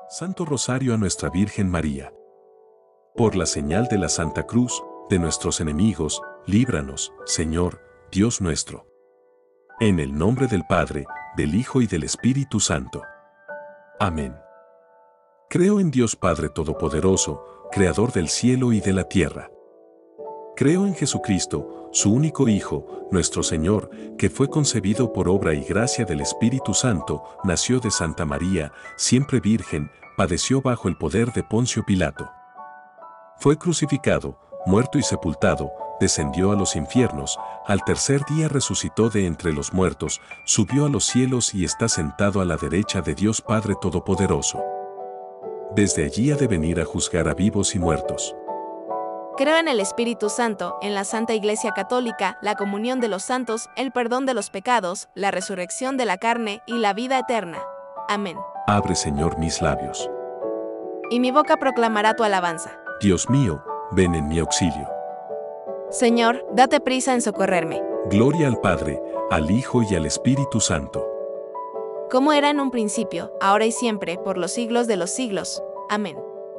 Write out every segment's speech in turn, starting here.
Santo Rosario a Nuestra Virgen María. Por la señal de la Santa Cruz, de nuestros enemigos, líbranos, Señor, Dios nuestro. En el nombre del Padre, del Hijo y del Espíritu Santo. Amén. Creo en Dios Padre Todopoderoso, Creador del cielo y de la tierra. Creo en Jesucristo, su único Hijo, nuestro Señor, que fue concebido por obra y gracia del Espíritu Santo, nació de Santa María, siempre virgen, padeció bajo el poder de Poncio Pilato. Fue crucificado, muerto y sepultado, descendió a los infiernos, al tercer día resucitó de entre los muertos, subió a los cielos y está sentado a la derecha de Dios Padre Todopoderoso. Desde allí ha de venir a juzgar a vivos y muertos. Creo en el Espíritu Santo, en la Santa Iglesia Católica, la comunión de los santos, el perdón de los pecados, la resurrección de la carne y la vida eterna. Amén. Abre, Señor, mis labios. Y mi boca proclamará tu alabanza. Dios mío, ven en mi auxilio. Señor, date prisa en socorrerme. Gloria al Padre, al Hijo y al Espíritu Santo. Como era en un principio, ahora y siempre, por los siglos de los siglos. Amén.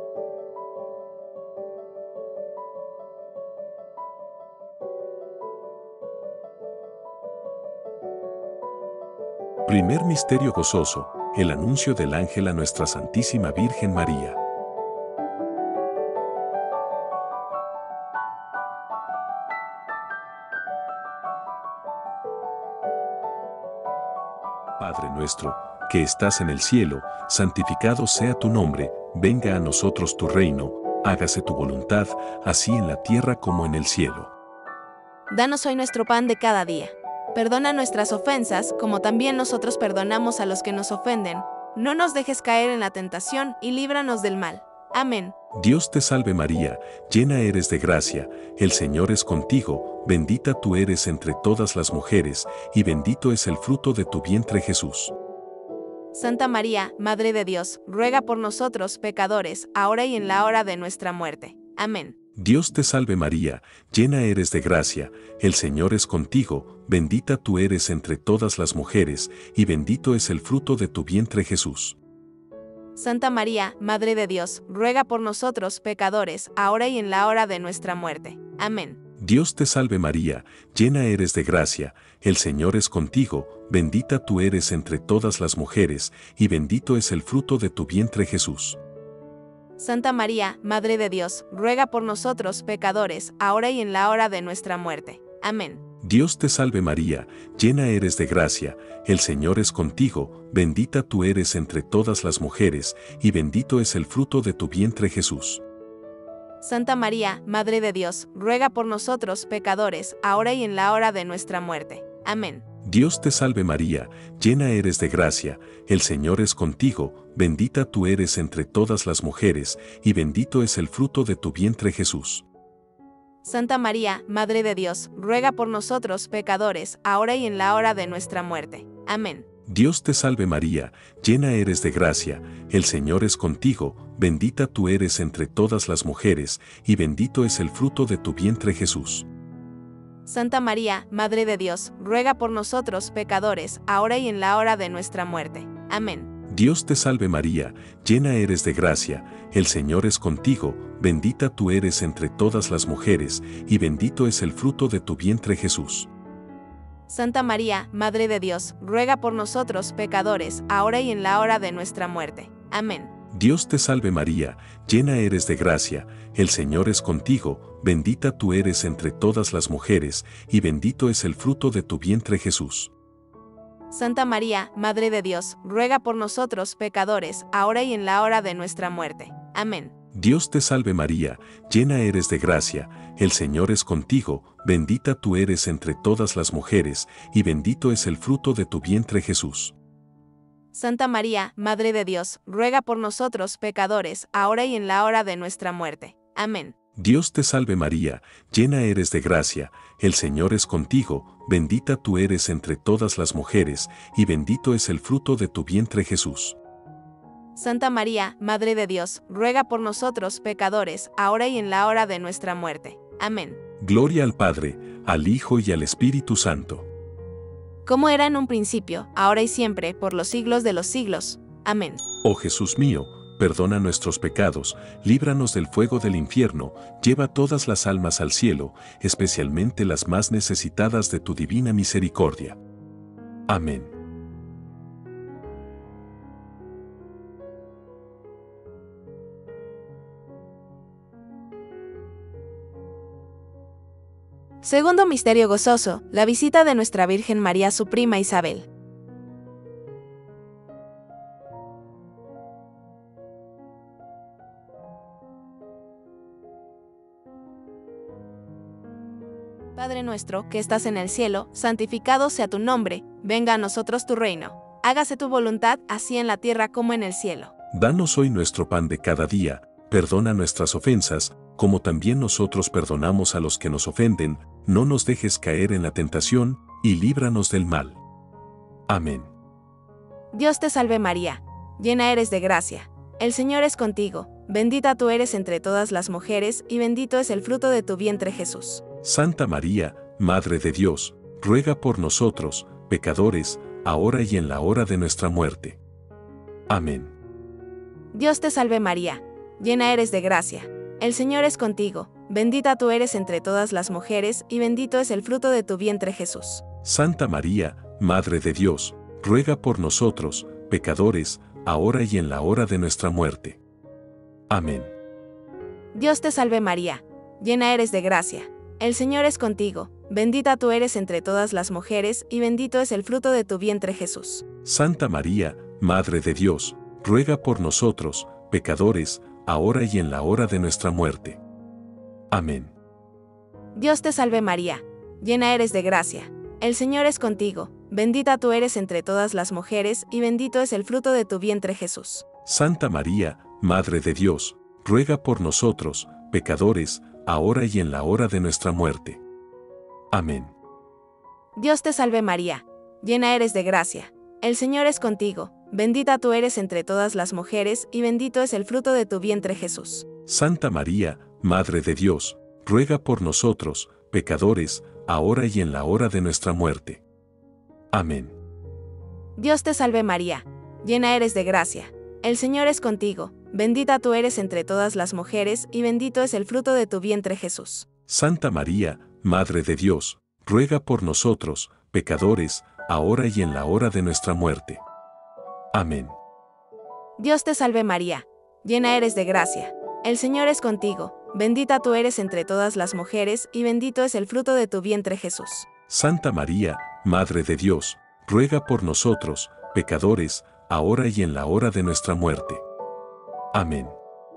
Primer misterio gozoso, el anuncio del ángel a nuestra Santísima Virgen María. Padre nuestro, que estás en el cielo, santificado sea tu nombre, venga a nosotros tu reino, hágase tu voluntad, así en la tierra como en el cielo. Danos hoy nuestro pan de cada día. Perdona nuestras ofensas, como también nosotros perdonamos a los que nos ofenden. No nos dejes caer en la tentación y líbranos del mal. Amén. Dios te salve María, llena eres de gracia, el Señor es contigo, bendita tú eres entre todas las mujeres, y bendito es el fruto de tu vientre Jesús. Santa María, Madre de Dios, ruega por nosotros pecadores, ahora y en la hora de nuestra muerte. Amén. Dios te salve María, llena eres de gracia, el Señor es contigo, bendita tú eres entre todas las mujeres, y bendito es el fruto de tu vientre Jesús. Santa María, Madre de Dios, ruega por nosotros pecadores, ahora y en la hora de nuestra muerte. Amén. Dios te salve María, llena eres de gracia, el Señor es contigo, bendita tú eres entre todas las mujeres, y bendito es el fruto de tu vientre Jesús. Santa María, Madre de Dios, ruega por nosotros pecadores, ahora y en la hora de nuestra muerte. Amén. Dios te salve María, llena eres de gracia, el Señor es contigo, bendita tú eres entre todas las mujeres, y bendito es el fruto de tu vientre Jesús. Santa María, Madre de Dios, ruega por nosotros pecadores, ahora y en la hora de nuestra muerte. Amén. Dios te salve María, llena eres de gracia, el Señor es contigo, bendita tú eres entre todas las mujeres, y bendito es el fruto de tu vientre Jesús. Santa María, Madre de Dios, ruega por nosotros pecadores, ahora y en la hora de nuestra muerte. Amén. Dios te salve María, llena eres de gracia, el Señor es contigo, bendita tú eres entre todas las mujeres, y bendito es el fruto de tu vientre Jesús. Santa María, Madre de Dios, ruega por nosotros pecadores, ahora y en la hora de nuestra muerte. Amén. Dios te salve María, llena eres de gracia, el Señor es contigo, bendita tú eres entre todas las mujeres, y bendito es el fruto de tu vientre Jesús. Santa María, Madre de Dios, ruega por nosotros pecadores, ahora y en la hora de nuestra muerte. Amén. Dios te salve María, llena eres de gracia, el Señor es contigo, bendita tú eres entre todas las mujeres, y bendito es el fruto de tu vientre Jesús. Santa María, Madre de Dios, ruega por nosotros pecadores, ahora y en la hora de nuestra muerte. Amén. Dios te salve María, llena eres de gracia, el Señor es contigo, bendita tú eres entre todas las mujeres, y bendito es el fruto de tu vientre Jesús. Santa María, Madre de Dios, ruega por nosotros pecadores, ahora y en la hora de nuestra muerte. Amén. Dios te salve María, llena eres de gracia, el Señor es contigo, bendita tú eres entre todas las mujeres, y bendito es el fruto de tu vientre Jesús. Santa María, Madre de Dios, ruega por nosotros pecadores, ahora y en la hora de nuestra muerte. Amén. Gloria al Padre, al Hijo y al Espíritu Santo. Como era en un principio, ahora y siempre, por los siglos de los siglos. Amén. Oh Jesús mío, perdona nuestros pecados, líbranos del fuego del infierno, lleva todas las almas al cielo, especialmente las más necesitadas de tu divina misericordia. Amén. Segundo misterio gozoso, la visita de nuestra Virgen María a su prima Isabel. Padre nuestro, que estás en el cielo, santificado sea tu nombre, venga a nosotros tu reino. Hágase tu voluntad, así en la tierra como en el cielo. Danos hoy nuestro pan de cada día, perdona nuestras ofensas, como también nosotros perdonamos a los que nos ofenden, no nos dejes caer en la tentación, y líbranos del mal. Amén. Dios te salve María, llena eres de gracia. El Señor es contigo, bendita tú eres entre todas las mujeres, y bendito es el fruto de tu vientre Jesús. Santa María, Madre de Dios, ruega por nosotros, pecadores, ahora y en la hora de nuestra muerte. Amén. Dios te salve María, llena eres de gracia. El Señor es contigo, bendita tú eres entre todas las mujeres, y bendito es el fruto de tu vientre Jesús. Santa María, Madre de Dios, ruega por nosotros, pecadores, ahora y en la hora de nuestra muerte. Amén. Dios te salve María, llena eres de gracia. El Señor es contigo, bendita tú eres entre todas las mujeres, y bendito es el fruto de tu vientre Jesús. Santa María, Madre de Dios, ruega por nosotros, pecadores, ahora y en la hora de nuestra muerte. Amén. Dios te salve María, llena eres de gracia. El Señor es contigo, bendita tú eres entre todas las mujeres, y bendito es el fruto de tu vientre Jesús. Santa María, Madre de Dios, ruega por nosotros, pecadores, ahora y en la hora de nuestra muerte. Amén. Dios te salve María, llena eres de gracia. El Señor es contigo, bendita tú eres entre todas las mujeres, y bendito es el fruto de tu vientre Jesús. Santa María, Madre de Dios, ruega por nosotros, pecadores, ahora y en la hora de nuestra muerte. Amén. Dios te salve María, llena eres de gracia. El Señor es contigo, bendita tú eres entre todas las mujeres, y bendito es el fruto de tu vientre Jesús. Santa María, Madre de Dios, ruega por nosotros, pecadores, ahora y en la hora de nuestra muerte. Amén. Dios te salve María, llena eres de gracia. El Señor es contigo, bendita tú eres entre todas las mujeres, y bendito es el fruto de tu vientre Jesús. Santa María, Madre de Dios, ruega por nosotros, pecadores, ahora y en la hora de nuestra muerte. Amén.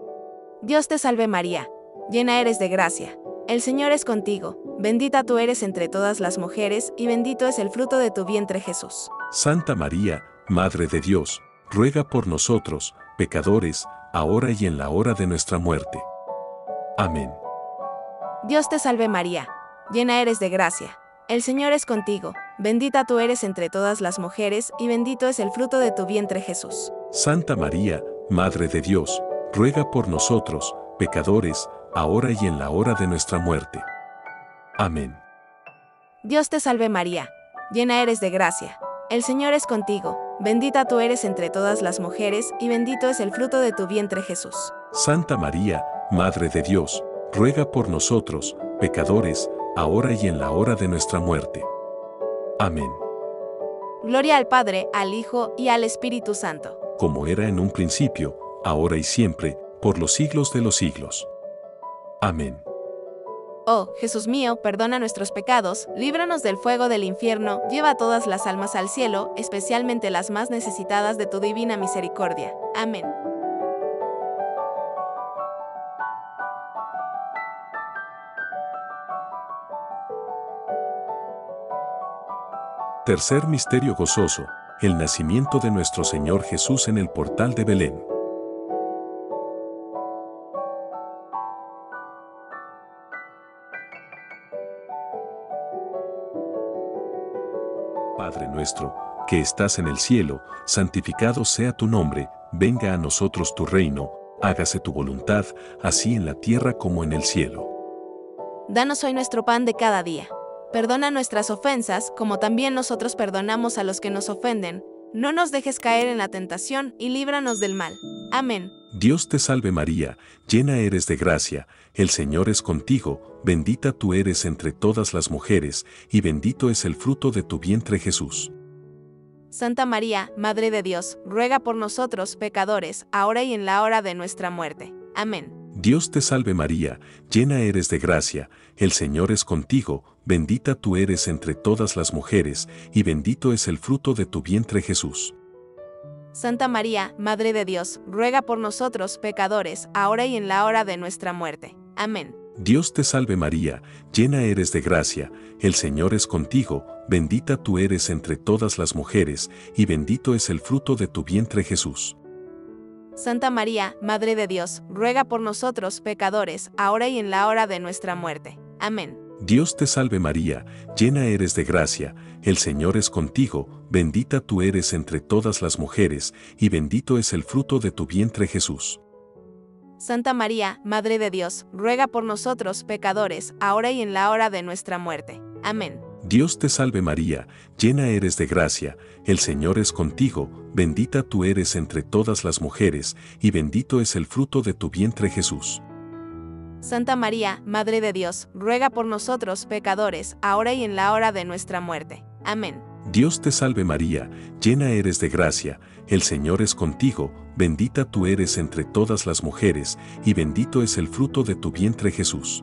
Dios te salve María, llena eres de gracia. El Señor es contigo, bendita tú eres entre todas las mujeres, y bendito es el fruto de tu vientre Jesús. Santa María, Madre de Dios, ruega por nosotros, pecadores, ahora y en la hora de nuestra muerte. Amén. Dios te salve María, llena eres de gracia. El Señor es contigo, bendita tú eres entre todas las mujeres, y bendito es el fruto de tu vientre Jesús. Santa María, Madre de Dios, ruega por nosotros, pecadores, ahora y en la hora de nuestra muerte. Amén. Dios te salve María, llena eres de gracia. El Señor es contigo, bendita tú eres entre todas las mujeres, y bendito es el fruto de tu vientre Jesús. Santa María, Madre de Dios, ruega por nosotros, pecadores, ahora y en la hora de nuestra muerte. Amén. Gloria al Padre, al Hijo y al Espíritu Santo. Como era en un principio, ahora y siempre, por los siglos de los siglos. Amén. Oh, Jesús mío, perdona nuestros pecados, líbranos del fuego del infierno, lleva todas las almas al cielo, especialmente las más necesitadas de tu divina misericordia. Amén. Tercer misterio gozoso, el nacimiento de nuestro Señor Jesús en el portal de Belén. Padre nuestro, que estás en el cielo, santificado sea tu nombre, venga a nosotros tu reino, hágase tu voluntad, así en la tierra como en el cielo. Danos hoy nuestro pan de cada día. Perdona nuestras ofensas, como también nosotros perdonamos a los que nos ofenden. No nos dejes caer en la tentación, y líbranos del mal. Amén. Dios te salve María, llena eres de gracia, el Señor es contigo, bendita tú eres entre todas las mujeres, y bendito es el fruto de tu vientre Jesús. Santa María, Madre de Dios, ruega por nosotros pecadores, ahora y en la hora de nuestra muerte. Amén. Dios te salve María, llena eres de gracia, el Señor es contigo, bendita tú eres entre todas las mujeres, y bendito es el fruto de tu vientre Jesús. Santa María, Madre de Dios, ruega por nosotros pecadores, ahora y en la hora de nuestra muerte. Amén. Dios te salve María, llena eres de gracia, el Señor es contigo, bendita tú eres entre todas las mujeres, y bendito es el fruto de tu vientre Jesús. Santa María, Madre de Dios, ruega por nosotros pecadores, ahora y en la hora de nuestra muerte. Amén. Dios te salve María, llena eres de gracia, el Señor es contigo, bendita tú eres entre todas las mujeres, y bendito es el fruto de tu vientre Jesús. Santa María, Madre de Dios, ruega por nosotros pecadores, ahora y en la hora de nuestra muerte. Amén. Dios te salve María, llena eres de gracia, el Señor es contigo, bendita tú eres entre todas las mujeres, y bendito es el fruto de tu vientre Jesús. Santa María, Madre de Dios, ruega por nosotros pecadores, ahora y en la hora de nuestra muerte. Amén. Dios te salve María, llena eres de gracia, el Señor es contigo, bendita tú eres entre todas las mujeres, y bendito es el fruto de tu vientre Jesús.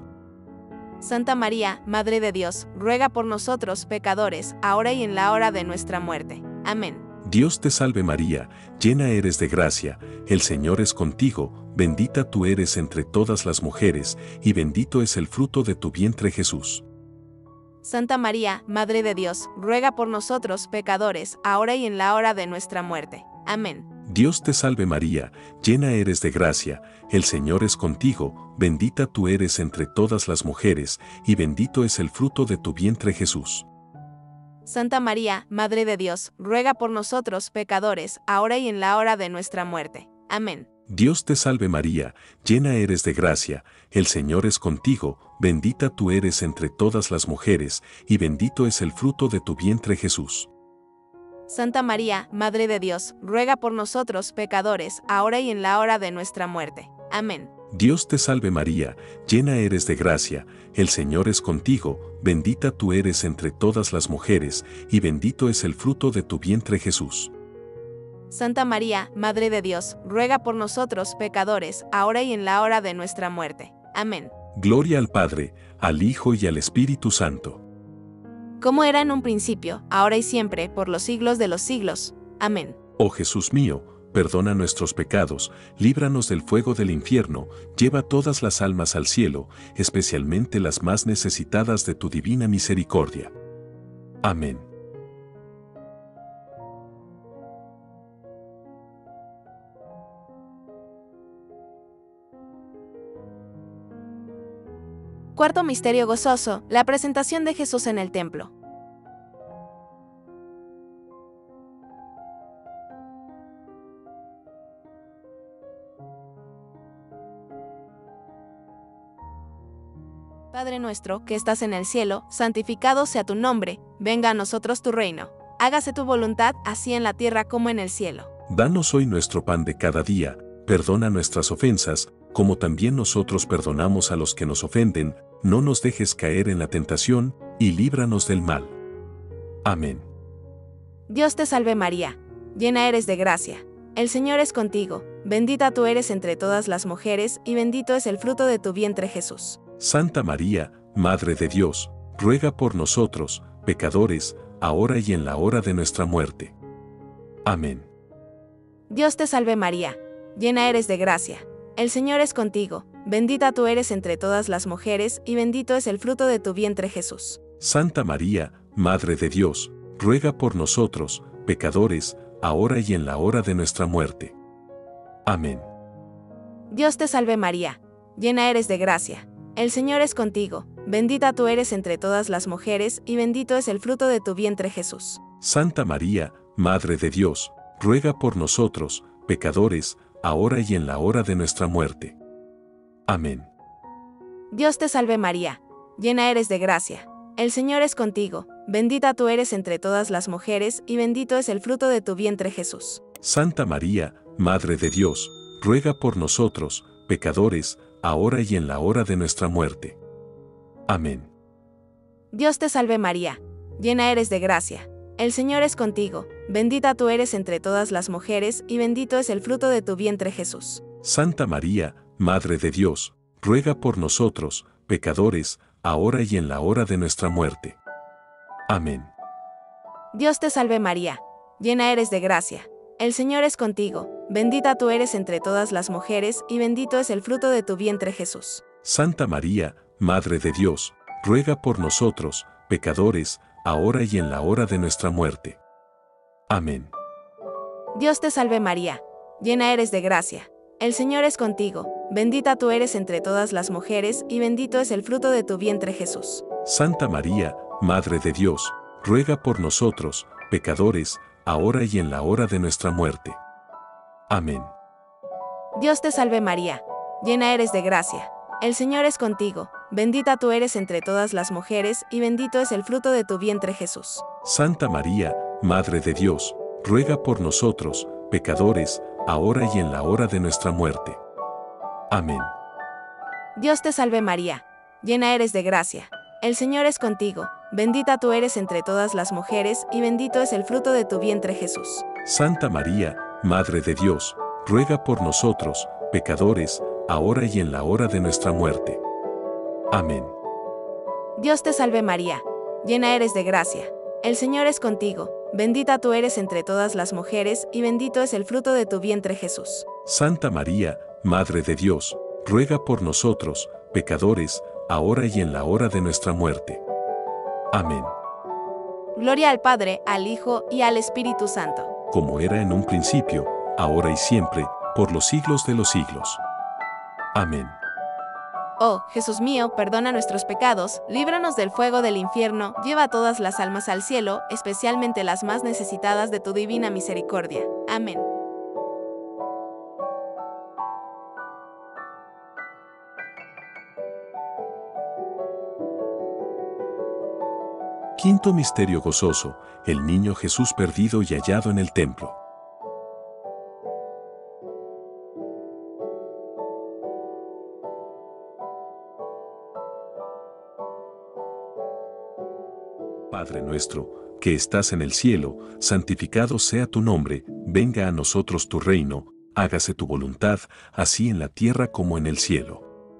Santa María, Madre de Dios, ruega por nosotros pecadores, ahora y en la hora de nuestra muerte. Amén. Dios te salve María, llena eres de gracia, el Señor es contigo, bendita tú eres entre todas las mujeres, y bendito es el fruto de tu vientre Jesús. Santa María, Madre de Dios, ruega por nosotros pecadores, ahora y en la hora de nuestra muerte. Amén. Dios te salve María, llena eres de gracia, el Señor es contigo, bendita tú eres entre todas las mujeres, y bendito es el fruto de tu vientre Jesús. Santa María, Madre de Dios, ruega por nosotros pecadores, ahora y en la hora de nuestra muerte. Amén. Dios te salve María, llena eres de gracia, el Señor es contigo, bendita tú eres entre todas las mujeres, y bendito es el fruto de tu vientre Jesús. Santa María, Madre de Dios, ruega por nosotros pecadores, ahora y en la hora de nuestra muerte. Amén. Dios te salve María, llena eres de gracia, el Señor es contigo, bendita tú eres entre todas las mujeres, y bendito es el fruto de tu vientre Jesús. Santa María, Madre de Dios, ruega por nosotros pecadores, ahora y en la hora de nuestra muerte. Amén. Gloria al Padre, al Hijo y al Espíritu Santo. Como era en un principio, ahora y siempre, por los siglos de los siglos. Amén. Oh Jesús mío, perdona nuestros pecados, líbranos del fuego del infierno, lleva todas las almas al cielo, especialmente las más necesitadas de tu divina misericordia. Amén. Cuarto misterio gozoso, la presentación de Jesús en el templo. Padre nuestro, que estás en el cielo, santificado sea tu nombre, venga a nosotros tu reino. Hágase tu voluntad, así en la tierra como en el cielo. Danos hoy nuestro pan de cada día, perdona nuestras ofensas, como también nosotros perdonamos a los que nos ofenden, no nos dejes caer en la tentación, y líbranos del mal. Amén. Dios te salve María, llena eres de gracia, el Señor es contigo, bendita tú eres entre todas las mujeres, y bendito es el fruto de tu vientre Jesús. Santa María, Madre de Dios, ruega por nosotros, pecadores, ahora y en la hora de nuestra muerte. Amén. Dios te salve María, llena eres de gracia, el Señor es contigo, bendita tú eres entre todas las mujeres, y bendito es el fruto de tu vientre Jesús. Santa María, Madre de Dios, ruega por nosotros, pecadores, ahora y en la hora de nuestra muerte. Amén. Dios te salve María, llena eres de gracia, el Señor es contigo, bendita tú eres entre todas las mujeres, y bendito es el fruto de tu vientre Jesús. Santa María, Madre de Dios, ruega por nosotros, pecadores, ahora y en la hora de nuestra muerte. Amén. Dios te salve María, llena eres de gracia, el Señor es contigo, bendita tú eres entre todas las mujeres, y bendito es el fruto de tu vientre Jesús. Santa María, Madre de Dios, ruega por nosotros, pecadores, ahora y en la hora de nuestra muerte. Amén. Dios te salve María, llena eres de gracia. El Señor es contigo, bendita tú eres entre todas las mujeres y bendito es el fruto de tu vientre Jesús. Santa María, Madre de Dios, ruega por nosotros, pecadores, ahora y en la hora de nuestra muerte. Amén. Dios te salve María, llena eres de gracia. El Señor es contigo, bendita tú eres entre todas las mujeres y bendito es el fruto de tu vientre Jesús. Santa María, Madre de Dios, ruega por nosotros, pecadores, ahora y en la hora de nuestra muerte. Amén. Dios te salve María, llena eres de gracia. El Señor es contigo, bendita tú eres entre todas las mujeres y bendito es el fruto de tu vientre Jesús. Santa María, Madre de Dios, ruega por nosotros, pecadores, ahora y en la hora de nuestra muerte. Amén. Dios te salve María, llena eres de gracia. El Señor es contigo, bendita tú eres entre todas las mujeres y bendito es el fruto de tu vientre Jesús. Santa María, Madre de Dios, ruega por nosotros, pecadores, ahora y en la hora de nuestra muerte. Amén. Dios te salve María, llena eres de gracia. El Señor es contigo, bendita tú eres entre todas las mujeres y bendito es el fruto de tu vientre Jesús. Santa María, Madre de Dios, ruega por nosotros, pecadores, ahora y en la hora de nuestra muerte. Amén. Dios te salve María, llena eres de gracia. El Señor es contigo, bendita tú eres entre todas las mujeres y bendito es el fruto de tu vientre Jesús. Santa María, Madre de Dios, ruega por nosotros, pecadores, ahora y en la hora de nuestra muerte. Amén. Gloria al Padre, al Hijo y al Espíritu Santo. Como era en un principio, ahora y siempre, por los siglos de los siglos. Amén. Oh, Jesús mío, perdona nuestros pecados, líbranos del fuego del infierno, lleva a todas las almas al cielo, especialmente las más necesitadas de tu divina misericordia. Amén. Quinto misterio gozoso, el niño Jesús perdido y hallado en el templo. Padre nuestro, que estás en el cielo, santificado sea tu nombre, venga a nosotros tu reino, hágase tu voluntad, así en la tierra como en el cielo.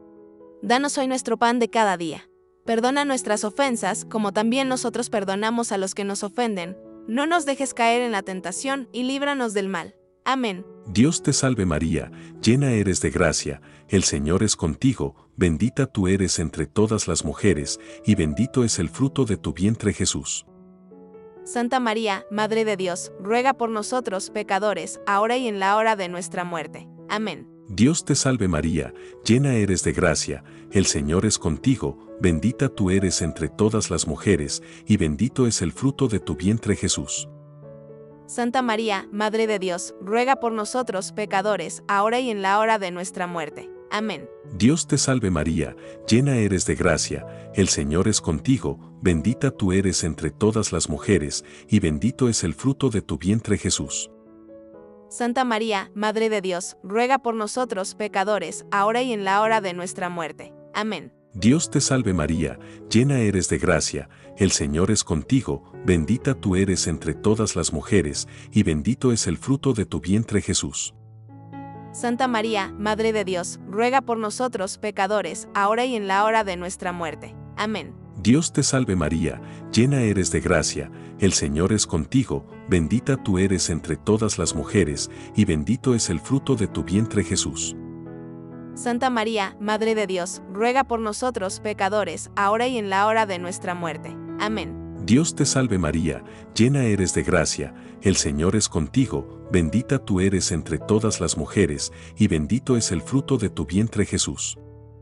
Danos hoy nuestro pan de cada día. Perdona nuestras ofensas, como también nosotros perdonamos a los que nos ofenden. No nos dejes caer en la tentación y líbranos del mal. Amén. Dios te salve María, llena eres de gracia, el Señor es contigo, bendita tú eres entre todas las mujeres, y bendito es el fruto de tu vientre Jesús. Santa María, Madre de Dios, ruega por nosotros pecadores, ahora y en la hora de nuestra muerte. Amén. Dios te salve María, llena eres de gracia, el Señor es contigo, bendita tú eres entre todas las mujeres, y bendito es el fruto de tu vientre Jesús. Santa María, Madre de Dios, ruega por nosotros pecadores, ahora y en la hora de nuestra muerte. Amén. Dios te salve María, llena eres de gracia, el Señor es contigo, bendita tú eres entre todas las mujeres, y bendito es el fruto de tu vientre Jesús. Santa María, Madre de Dios, ruega por nosotros pecadores, ahora y en la hora de nuestra muerte. Amén. Dios te salve María, llena eres de gracia, el Señor es contigo, bendita tú eres entre todas las mujeres, y bendito es el fruto de tu vientre Jesús. Santa María, Madre de Dios, ruega por nosotros pecadores, ahora y en la hora de nuestra muerte. Amén. Dios te salve María, llena eres de gracia, el Señor es contigo, bendita tú eres entre todas las mujeres, y bendito es el fruto de tu vientre Jesús. Santa María, Madre de Dios, ruega por nosotros pecadores, ahora y en la hora de nuestra muerte. Amén. Dios te salve María, llena eres de gracia, el Señor es contigo, bendita tú eres entre todas las mujeres, y bendito es el fruto de tu vientre Jesús.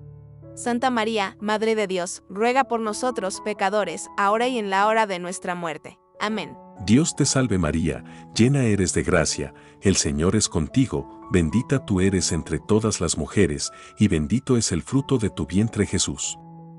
Santa María, Madre de Dios, ruega por nosotros pecadores, ahora y en la hora de nuestra muerte. Amén. Dios te salve María, llena eres de gracia, el Señor es contigo, bendita tú eres entre todas las mujeres, y bendito es el fruto de tu vientre Jesús.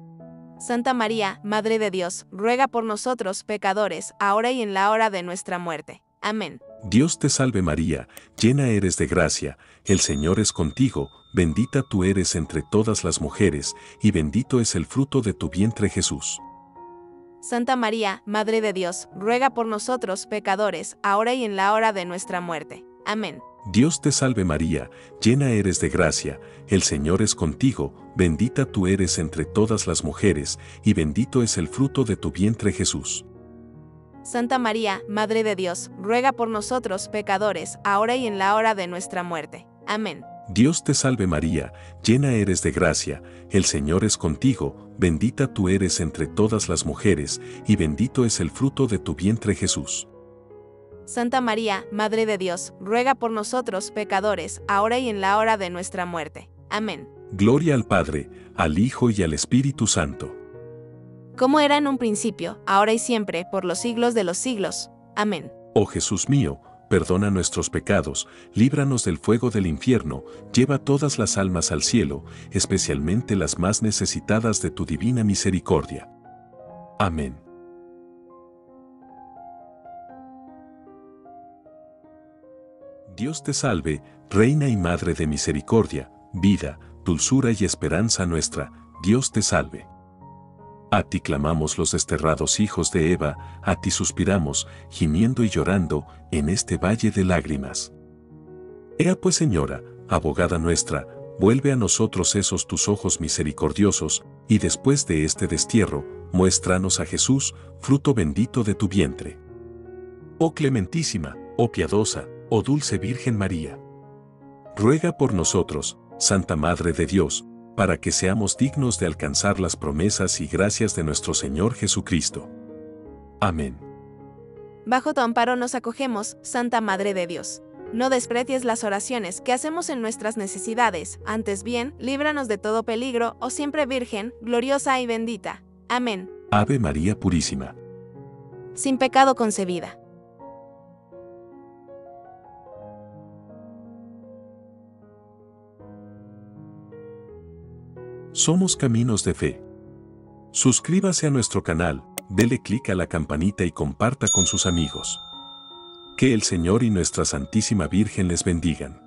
Santa María, Madre de Dios, ruega por nosotros pecadores, ahora y en la hora de nuestra muerte. Amén. Dios te salve María, llena eres de gracia, el Señor es contigo, bendita tú eres entre todas las mujeres, y bendito es el fruto de tu vientre Jesús. Santa María, Madre de Dios, ruega por nosotros pecadores, ahora y en la hora de nuestra muerte. Amén. Dios te salve María, llena eres de gracia, el Señor es contigo, bendita tú eres entre todas las mujeres, y bendito es el fruto de tu vientre Jesús. Santa María, Madre de Dios, ruega por nosotros pecadores, ahora y en la hora de nuestra muerte. Amén. Dios te salve María, llena eres de gracia, el Señor es contigo, bendita tú eres entre todas las mujeres, y bendito es el fruto de tu vientre Jesús. Santa María, Madre de Dios, ruega por nosotros pecadores, ahora y en la hora de nuestra muerte. Amén. Gloria al Padre, al Hijo y al Espíritu Santo. Como era en un principio, ahora y siempre, por los siglos de los siglos. Amén. Oh Jesús mío, perdona nuestros pecados, líbranos del fuego del infierno, lleva todas las almas al cielo, especialmente las más necesitadas de tu divina misericordia. Amén. Dios te salve, Reina y Madre de misericordia, vida, dulzura y esperanza nuestra, Dios te salve. A ti clamamos los desterrados hijos de Eva, a ti suspiramos, gimiendo y llorando, en este valle de lágrimas. Ea pues Señora, abogada nuestra, vuelve a nosotros esos tus ojos misericordiosos, y después de este destierro, muéstranos a Jesús, fruto bendito de tu vientre. Oh clementísima, oh piadosa, oh dulce Virgen María. Ruega por nosotros, Santa Madre de Dios, para que seamos dignos de alcanzar las promesas y gracias de nuestro Señor Jesucristo. Amén. Bajo tu amparo nos acogemos, Santa Madre de Dios. No desprecies las oraciones que hacemos en nuestras necesidades, antes bien, líbranos de todo peligro, oh siempre Virgen, gloriosa y bendita. Amén. Ave María Purísima. Sin pecado concebida. Somos Caminos de Fe. Suscríbase a nuestro canal, dele clic a la campanita y comparta con sus amigos. Que el Señor y nuestra Santísima Virgen les bendigan.